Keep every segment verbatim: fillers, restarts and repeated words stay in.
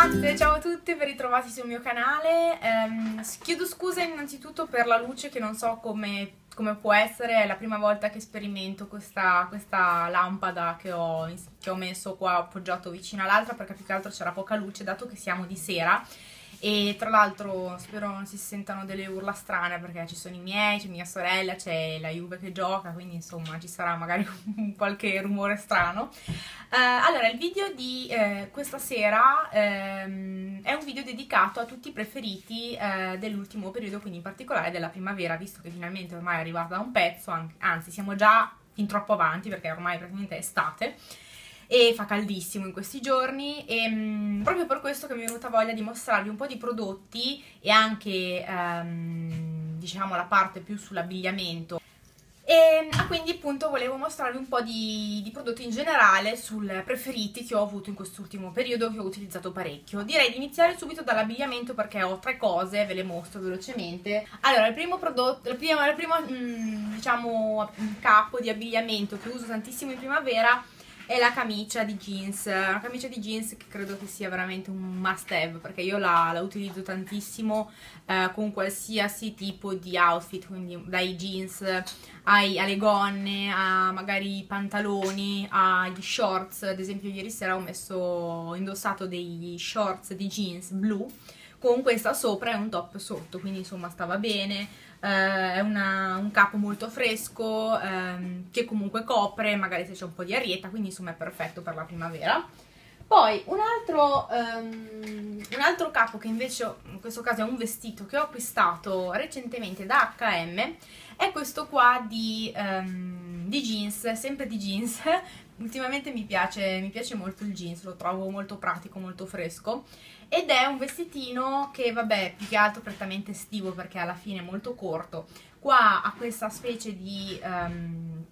ragazze, ciao a tutti, ben ritrovati sul mio canale. Um, chiedo scusa innanzitutto per la luce che non so come, come può essere, è la prima volta che sperimento questa, questa lampada che ho, che ho messo qua appoggiato vicino all'altra, perché più che altro c'era poca luce dato che siamo di sera. E tra l'altro spero non si sentano delle urla strane perché ci sono i miei, c'è mia sorella, c'è la Juve che gioca, quindi insomma ci sarà magari qualche rumore strano. Uh, allora, il video di uh, questa sera um, è un video dedicato a tutti i preferiti uh, dell'ultimo periodo, quindi in particolare della primavera, visto che finalmente ormai è arrivata da un pezzo, anzi siamo già fin troppo avanti perché ormai praticamente è estate e fa caldissimo in questi giorni e mh, proprio per questo che mi è venuta voglia di mostrarvi un po' di prodotti e anche um, diciamo la parte più sull'abbigliamento. E ah, quindi appunto volevo mostrarvi un po' di, di prodotti in generale sul preferiti che ho avuto in quest'ultimo periodo, che ho utilizzato parecchio. Direi di iniziare subito dall'abbigliamento perché ho tre cose, ve le mostro velocemente. Allora, il primo prodotto, il primo, il primo mh, diciamo capo di abbigliamento che uso tantissimo in primavera è la camicia di jeans, una camicia di jeans che credo che sia veramente un must have perché io la, la utilizzo tantissimo eh, con qualsiasi tipo di outfit, quindi dai jeans ai, alle gonne, a magari i pantaloni, agli shorts. Ad esempio ieri sera ho messo, ho indossato dei shorts di jeans blu con questa sopra e un top sotto, quindi insomma stava bene. Uh, è una, un capo molto fresco um, che comunque copre magari se c'è un po' di arietta, quindi insomma è perfetto per la primavera. Poi un altro, um, un altro capo che invece in questo caso è un vestito che ho acquistato recentemente da acca e emme è questo qua di, um, di jeans, sempre di jeans. Ultimamente mi piace, mi piace molto il jeans, lo trovo molto pratico, molto fresco ed è un vestitino che vabbè più che altro prettamente estivo perché alla fine è molto corto. Qua ha questa specie di, um,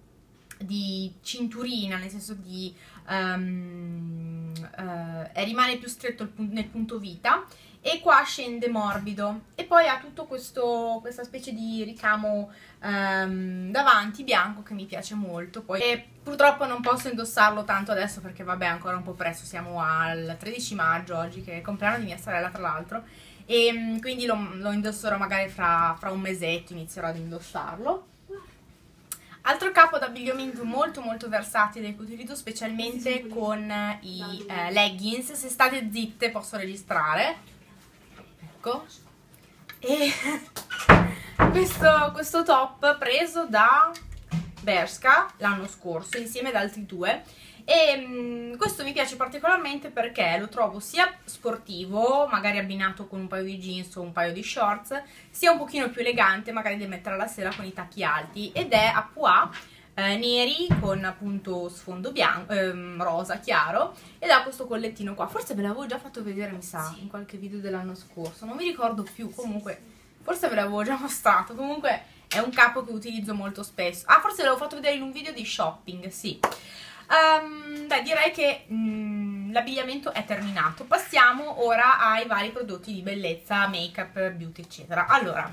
di cinturina, nel senso di um, uh, rimane più stretto nel punto vita e qua scende morbido e poi ha tutto questo, questa specie di ricamo um, davanti bianco che mi piace molto. Poi e purtroppo non posso indossarlo tanto adesso perché vabbè è ancora un po' presto, siamo al tredici maggio oggi che è il compleanno di mia sorella tra l'altro e um, quindi lo, lo indosserò magari fra, fra un mesetto, inizierò ad indossarlo. Altro capo d'abbigliamento molto molto versatile che utilizzo specialmente con i eh, leggings. Se state zitte posso registrare. Ecco. E questo, questo top preso da Bershka l'anno scorso insieme ad altri due e mh, questo mi piace particolarmente perché lo trovo sia sportivo, magari abbinato con un paio di jeans o un paio di shorts, sia un pochino più elegante, magari da mettere alla sera con i tacchi alti, ed è a pois eh, neri con appunto sfondo bianco, ehm, rosa chiaro, ed ha questo collettino qua. Forse ve l'avevo già fatto vedere, mi sa, in qualche video dell'anno scorso, non mi ricordo più, comunque forse ve l'avevo già mostrato. Comunque è un capo che utilizzo molto spesso. Ah, forse l'avevo fatto vedere in un video di shopping, sì. Um, beh, direi che mm, l'abbigliamento è terminato. Passiamo ora ai vari prodotti di bellezza, make up, beauty eccetera. Allora,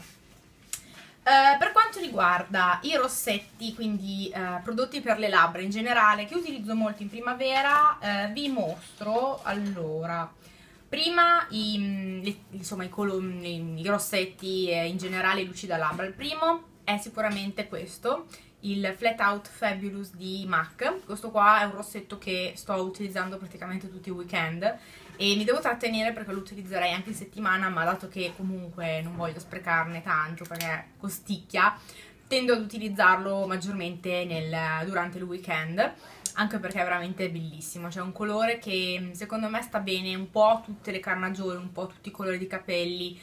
uh, per quanto riguarda i rossetti, quindi uh, prodotti per le labbra in generale, che utilizzo molto in primavera, uh, vi mostro, allora, prima i, le, insomma, i, i, i rossetti e in generale i lucida labbra. Il primo è sicuramente questo, il Flat Out Fabulous di MAC. Questo qua è un rossetto che sto utilizzando praticamente tutti i weekend e mi devo trattenere perché lo utilizzerei anche in settimana, ma dato che comunque non voglio sprecarne tanto perché costicchia, tendo ad utilizzarlo maggiormente nel, durante il weekend, anche perché è veramente bellissimo. C'è un colore che secondo me sta bene un po' a tutte le carnagioni, un po' a tutti i colori di capelli,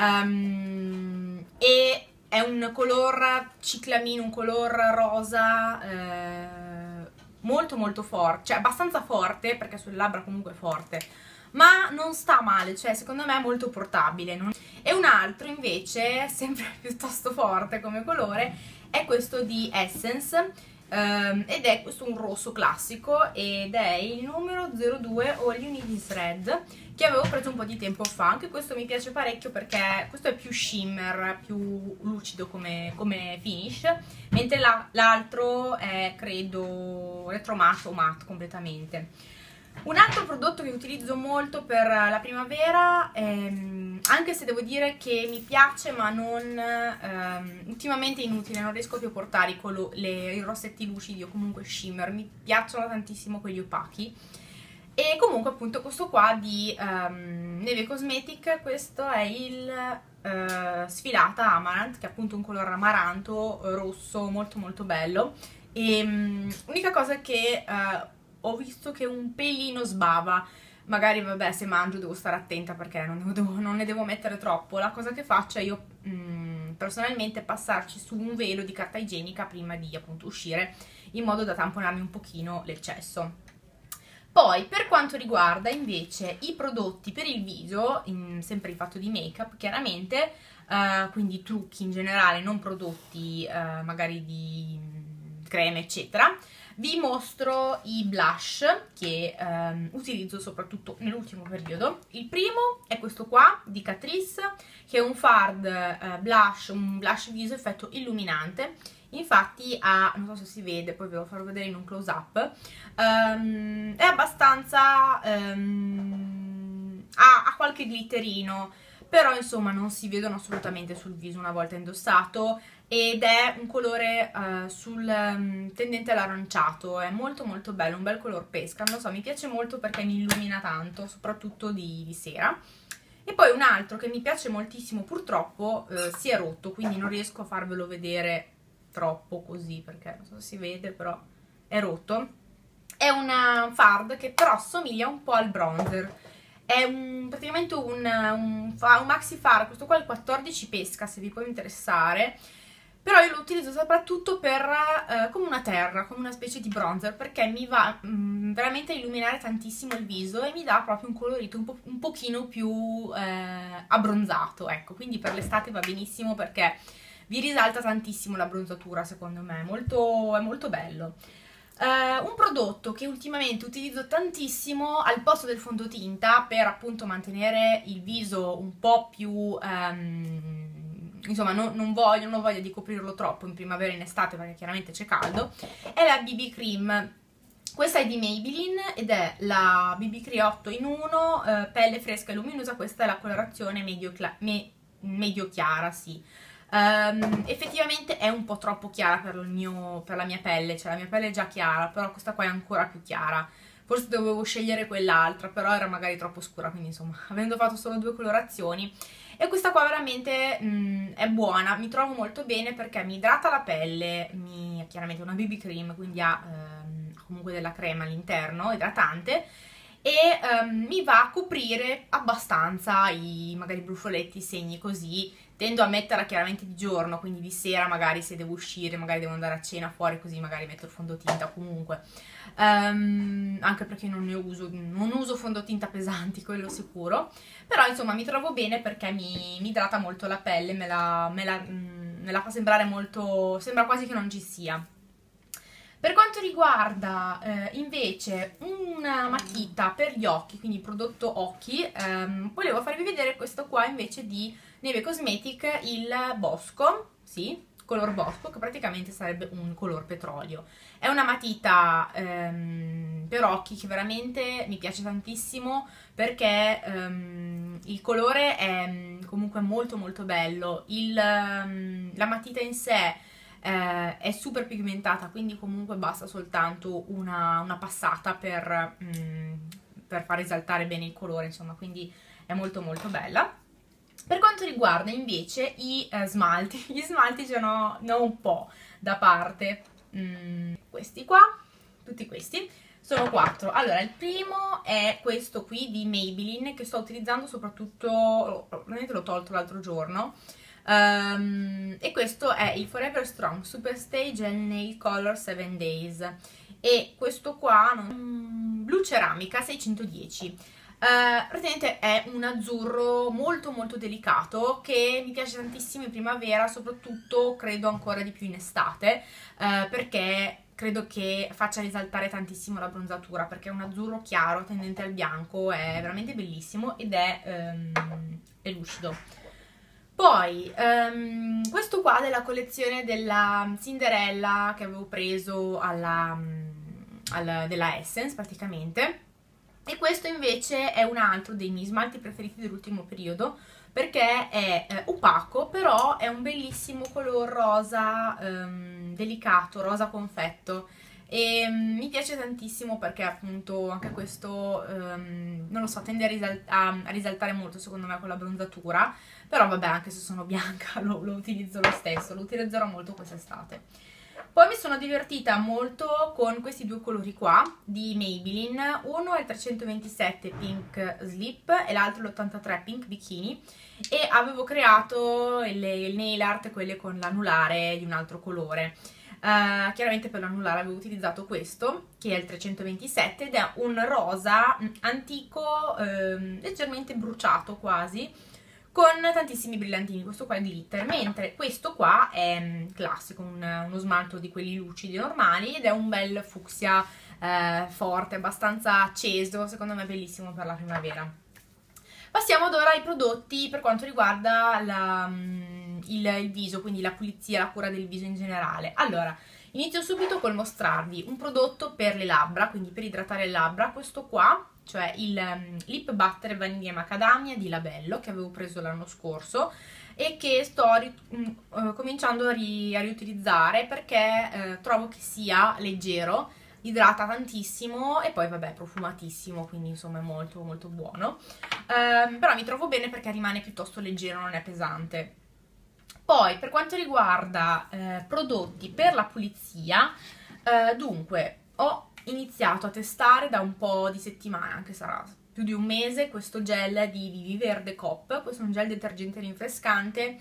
um, e è un color ciclamino, un color rosa eh, molto molto forte, cioè abbastanza forte perché sulle labbra comunque è forte, ma non sta male, cioè secondo me è molto portabile. Non... E un altro invece, sempre piuttosto forte come colore, è questo di Essence, ehm, ed è questo un rosso classico ed è il numero zero due All You Need Is Red, che avevo preso un po' di tempo fa. Anche questo mi piace parecchio perché questo è più shimmer, più lucido come, come finish, mentre l'altro è credo retro matte o matte completamente. Un altro prodotto che utilizzo molto per la primavera, ehm, anche se devo dire che mi piace ma non ehm, ultimamente è inutile, non riesco più a portare i, le, i rossetti lucidi o comunque shimmer, mi piacciono tantissimo quelli opachi. E comunque appunto questo qua di um, Neve Cosmetic, questo è il uh, Sfilata Amaranth, che è appunto un colore amaranto rosso molto molto bello. E um, l'unica cosa è che uh, ho visto che un pelino sbava, magari vabbè se mangio devo stare attenta perché non, devo, non ne devo mettere troppo. La cosa che faccio è io um, personalmente passarci su un velo di carta igienica prima di appunto uscire, in modo da tamponarmi un pochino l'eccesso. Poi per quanto riguarda invece i prodotti per il viso, in, sempre in fatto di make up chiaramente, uh, quindi trucchi in generale, non prodotti uh, magari di creme eccetera, vi mostro i blush che um, utilizzo soprattutto nell'ultimo periodo. Il primo è questo qua di Catrice, che è un Fard uh, blush, un blush viso effetto illuminante. Infatti ha, non so se si vede, poi ve lo farò vedere in un close up, um, è abbastanza, um, ha, ha qualche glitterino, però insomma non si vedono assolutamente sul viso una volta indossato, ed è un colore uh, sul, um, tendente all'aranciato, è molto molto bello, un bel color pesca, non lo so, mi piace molto perché mi illumina tanto, soprattutto di, di sera. E poi un altro che mi piace moltissimo, purtroppo uh, si è rotto, quindi non riesco a farvelo vedere troppo così perché non so se si vede, però è rotto. È una Fard che però somiglia un po' al bronzer, è un, praticamente un, un, un maxi Fard, questo qua è il quattordici pesca se vi può interessare, però io lo utilizzo soprattutto per eh, come una terra, come una specie di bronzer, perché mi va mh, veramente a illuminare tantissimo il viso e mi dà proprio un colorito un, po un pochino più eh, abbronzato, ecco, quindi per l'estate va benissimo perché vi risalta tantissimo la bronzatura, secondo me, è molto, è molto bello. Uh, un prodotto che ultimamente utilizzo tantissimo al posto del fondotinta per appunto mantenere il viso un po' più, um, insomma non, non, voglio, non ho voglia di coprirlo troppo in primavera e in estate perché chiaramente c'è caldo, è la B B Cream. Questa è di Maybelline ed è la B B Cream otto in uno, uh, pelle fresca e luminosa, questa è la colorazione medio, me medio chiara, sì. Um, effettivamente è un po' troppo chiara per, il mio, per la mia pelle, cioè la mia pelle è già chiara, però questa qua è ancora più chiara. Forse dovevo scegliere quell'altra, però era magari troppo scura, quindi insomma, avendo fatto solo due colorazioni. E questa qua veramente mh, è buona, mi trovo molto bene perché mi idrata la pelle, mi, chiaramente è una B B cream, quindi ha ehm, comunque della crema all'interno, idratante, e um, mi va a coprire abbastanza i magari brufoletti, i segni così. Tendo a metterla chiaramente di giorno, quindi di sera magari se devo uscire, magari devo andare a cena fuori, così magari metto il fondotinta comunque. Um, anche perché non ne uso, non uso fondotinta pesanti, quello sicuro. Però insomma mi trovo bene perché mi, mi idrata molto la pelle, me la, me, la, me la fa sembrare molto, sembra quasi che non ci sia. Per quanto riguarda eh, invece una matita per gli occhi, quindi prodotto occhi, ehm, volevo farvi vedere questo qua invece di Neve Cosmetic, il Bosco, sì, color Bosco, che praticamente sarebbe un color petrolio. È una matita ehm, per occhi che veramente mi piace tantissimo perché ehm, il colore è comunque molto molto bello, il, ehm, la matita in sé Eh, è super pigmentata, quindi comunque basta soltanto una, una passata per, mm, per far risaltare bene il colore, insomma, quindi è molto molto bella. Per quanto riguarda invece i eh, smalti, gli smalti ce n'ho un po' da parte, mm, questi qua, tutti questi, sono quattro. Allora, il primo è questo qui di Maybelline che sto utilizzando soprattutto, veramente l'ho tolto l'altro giorno. Um, e questo è il Forever Strong Super Stay Gel Nail Color sette days e questo qua um, blu ceramica seicentodieci. Uh, praticamente è un azzurro molto molto delicato che mi piace tantissimo in primavera, soprattutto credo ancora di più in estate, uh, perché credo che faccia risaltare tantissimo la bronzatura, perché è un azzurro chiaro tendente al bianco, è veramente bellissimo ed è, um, è lucido. Poi, um, questo qua della collezione della Cinderella che avevo preso alla, alla, della Essence praticamente, E questo invece è un altro dei miei smalti preferiti dell'ultimo periodo, perché è eh, opaco, però è un bellissimo color rosa ehm, delicato, rosa confetto. E um, mi piace tantissimo perché appunto anche questo, um, non lo so, tende a, risal a, a risaltare molto secondo me con la bronzatura, però vabbè, anche se sono bianca lo, lo utilizzo lo stesso, lo utilizzerò molto quest'estate. Poi mi sono divertita molto con questi due colori qua di Maybelline, uno è il trecentoventisette Pink Slip e l'altro l'ottantatré Pink Bikini, e avevo creato il, il nail art, quelle con l'anulare di un altro colore. Uh, chiaramente per l'anulare avevo utilizzato questo, che è il trecentoventisette, ed è un rosa antico, ehm, leggermente bruciato quasi, con tantissimi brillantini. Questo qua è glitter, mentre questo qua è mh, classico, un, uno smalto di quelli lucidi normali, ed è un bel fucsia eh, forte, abbastanza acceso, secondo me bellissimo per la primavera. Passiamo ad ora ai prodotti per quanto riguarda la, um, il, il viso, quindi la pulizia, la cura del viso in generale. Allora, inizio subito col mostrarvi un prodotto per le labbra, quindi per idratare le labbra, questo qua, cioè il um, Lip Butter Vaniglia e Macadamia di Labello, che avevo preso l'anno scorso e che sto um, uh, cominciando a, ri a riutilizzare perché uh, trovo che sia leggero, idrata tantissimo e poi vabbè profumatissimo, quindi insomma è molto molto buono. Um, però mi trovo bene perché rimane piuttosto leggero, non è pesante. Poi per quanto riguarda eh, prodotti per la pulizia, eh, dunque ho iniziato a testare da un po' di settimane, anche sarà più di un mese, questo gel di Vivi Verde Cop. Questo è un gel detergente rinfrescante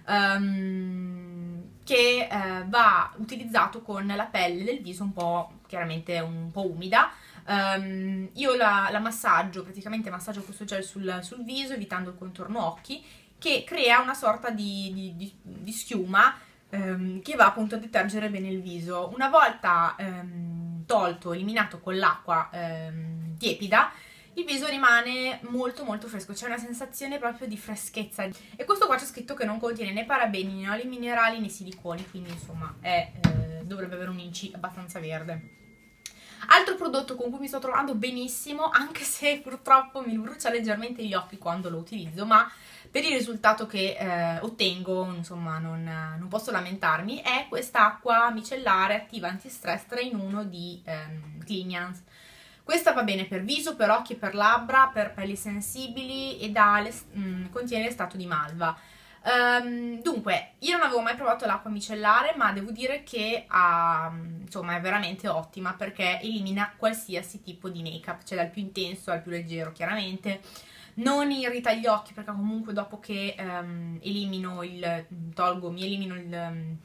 um, che eh, va utilizzato con la pelle del viso un po', chiaramente un po' umida. Um, io la, la massaggio, praticamente massaggio questo gel sul, sul viso, evitando il contorno occhi, che crea una sorta di, di, di, di schiuma um, che va appunto a detergere bene il viso. Una volta um, tolto, eliminato con l'acqua um, tiepida, il viso rimane molto molto fresco, c'è una sensazione proprio di freschezza. E questo qua c'è scritto che non contiene né parabeni, né oli minerali, né siliconi, quindi insomma è, eh, dovrebbe avere un I N C abbastanza verde. Altro prodotto con cui mi sto trovando benissimo, anche se purtroppo mi brucia leggermente gli occhi quando lo utilizzo, ma per il risultato che eh, ottengo, insomma, non, non posso lamentarmi, è quest'acqua micellare attiva antistress tre in uno di ehm, Clinians. Questa va bene per viso, per occhi, per labbra, per pelli sensibili ed ha mh, contiene l'estratto di malva. Um, dunque, io non avevo mai provato l'acqua micellare, ma devo dire che ha, insomma, è veramente ottima perché elimina qualsiasi tipo di make-up, cioè dal più intenso al più leggero, chiaramente. Non irrita gli occhi perché comunque dopo che um, elimino il, tolgo, mi elimino il, um,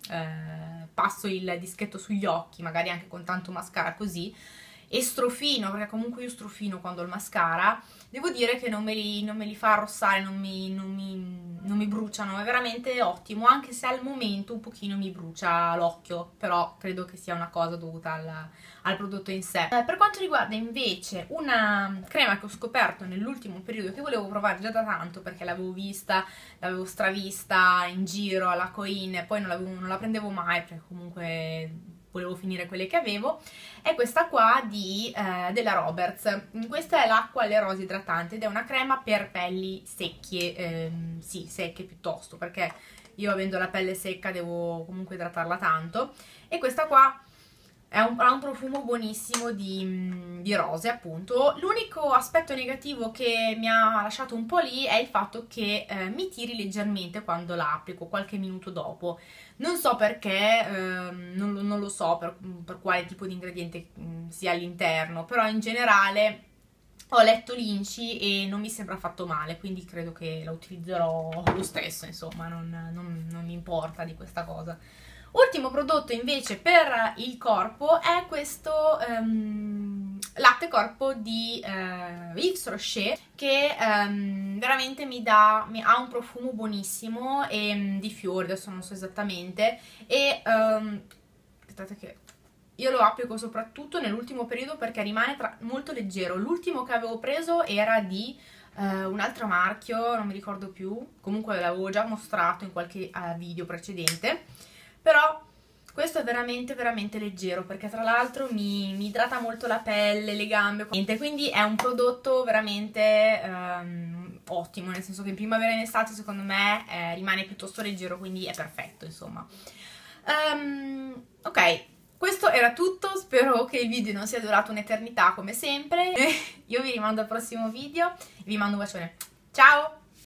eh, passo il dischetto sugli occhi, magari anche con tanto mascara così, e strofino, perché comunque io strofino quando ho il mascara, devo dire che non me li, non me li fa arrossare, non mi, non, mi, non mi bruciano, è veramente ottimo, anche se al momento un pochino mi brucia l'occhio, però credo che sia una cosa dovuta al, al prodotto in sé. Eh, per quanto riguarda invece una crema che ho scoperto nell'ultimo periodo, che volevo provare già da tanto perché l'avevo vista, l'avevo stravista in giro alla Coin, poi non, non la prendevo mai perché comunque volevo finire quelle che avevo, è questa qua di, eh, della Roberts. Questa è l'acqua alle rose idratante ed è una crema per pelli secche, ehm, sì, secche piuttosto, perché io avendo la pelle secca devo comunque idratarla tanto, e questa qua è un, ha un profumo buonissimo di, di rose, appunto. L'unico aspetto negativo che mi ha lasciato un po' lì è il fatto che eh, mi tiri leggermente quando la applico, qualche minuto dopo. Non so perché, ehm, non, lo, non lo so per, per quale tipo di ingrediente mh, sia all'interno, però in generale ho letto l'I N C e non mi sembra affatto male, quindi credo che la utilizzerò lo stesso, insomma, non, non, non mi importa di questa cosa. Ultimo prodotto invece per il corpo è questo um, latte corpo di uh, Yves Rocher, che um, veramente mi dà, mi ha un profumo buonissimo e um, di fiori, adesso non so esattamente, e um, aspettate che io lo applico soprattutto nell'ultimo periodo perché rimane tra, molto leggero. L'ultimo che avevo preso era di uh, un altro marchio, non mi ricordo più, comunque l'avevo già mostrato in qualche uh, video precedente. Però questo veramente veramente leggero, perché tra l'altro mi, mi idrata molto la pelle, le gambe, quindi è un prodotto veramente um, ottimo, nel senso che in primavera e in estate secondo me eh, rimane piuttosto leggero, quindi è perfetto, insomma. Um, ok, questo era tutto, spero che il video non sia durato un'eternità come sempre. Io vi rimando al prossimo video, vi mando un bacione, ciao!